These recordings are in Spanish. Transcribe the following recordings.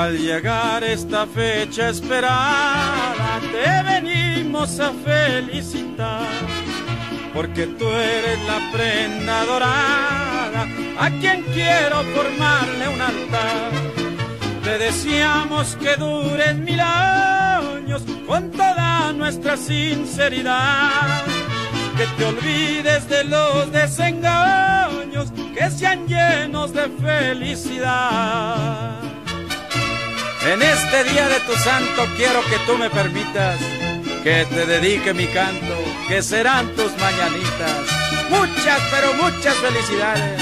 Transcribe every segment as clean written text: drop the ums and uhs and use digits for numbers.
Al llegar esta fecha esperada, te venimos a felicitar, porque tú eres la prenda dorada a quien quiero formarle un altar. Te deseamos que dures 1000 años con toda nuestra sinceridad, que te olvides de los desengaños, que sean llenos de felicidad. En este día de tu santo quiero que tú me permitas que te dedique mi canto, que serán tus mañanitas. Muchas, pero muchas felicidades.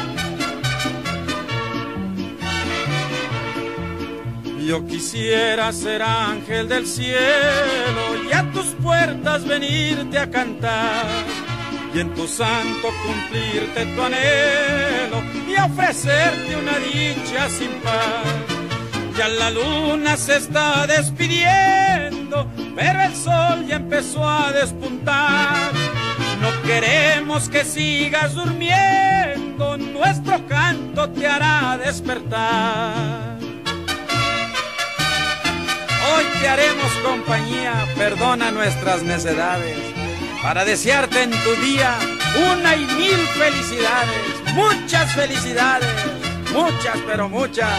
Yo quisiera ser ángel del cielo y a tus puertas venirte a cantar, y en tu santo cumplirte tu anhelo y ofrecerte una dicha sin par. Ya la luna se está despidiendo, pero el sol ya empezó a despuntar. No queremos que sigas durmiendo, nuestro canto te hará despertar. Hoy te haremos compañía, perdona nuestras necedades, para desearte en tu día 1 y 1000 felicidades. Muchas felicidades, muchas, pero muchas.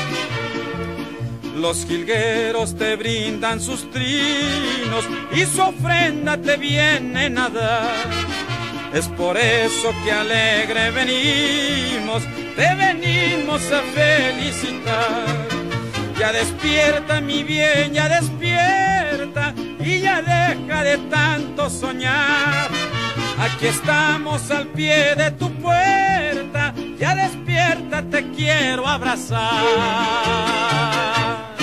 Los jilgueros te brindan sus trinos y su ofrenda te vienen a dar. Es por eso que alegre venimos, te venimos a felicitar. Ya despierta mi bien, ya despierta y ya deja de tanto soñar. Aquí estamos al pie de tu puerta, ya despierta, te quiero abrazar.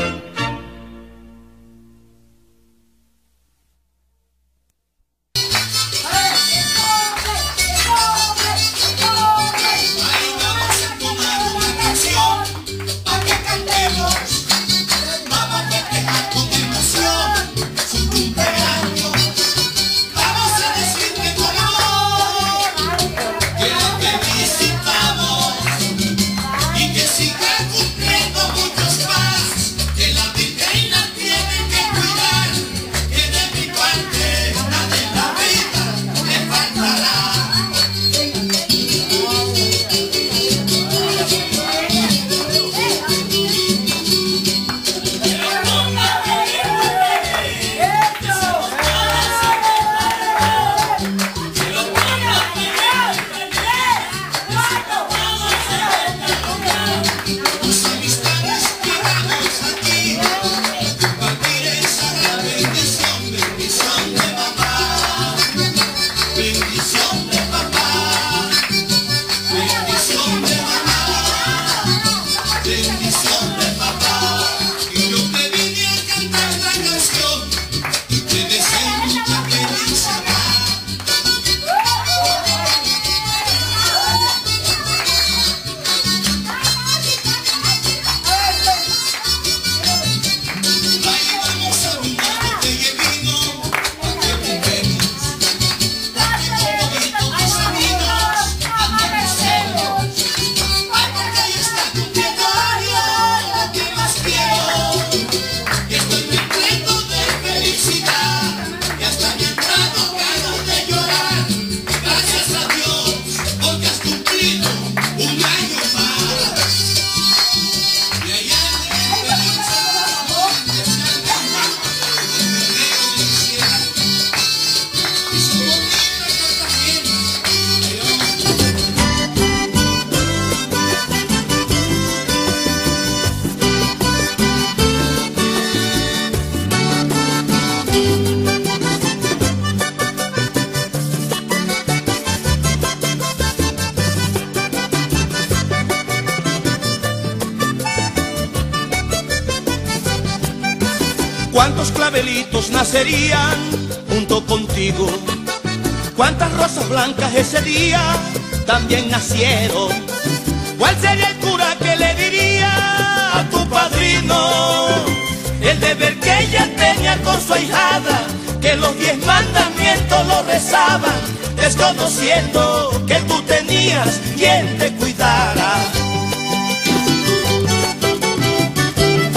¿Cuántos clavelitos nacerían junto contigo? ¿Cuántas rosas blancas ese día también nacieron? ¿Cuál sería el cura que le diría a tu padrino el deber que ella tenía con su ahijada? Que los 10 mandamientos lo rezaban, desconociendo que tú tenías quien te cuidara.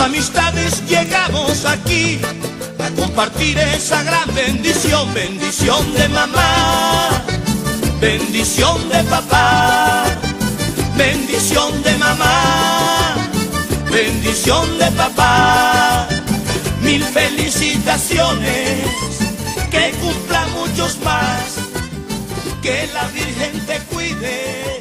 amistades llegamos aquí a compartir esa gran bendición, bendición de mamá, bendición de papá, bendición de mamá, bendición de papá. Mil felicitaciones, que cumpla muchos más, que la Virgen te cuide.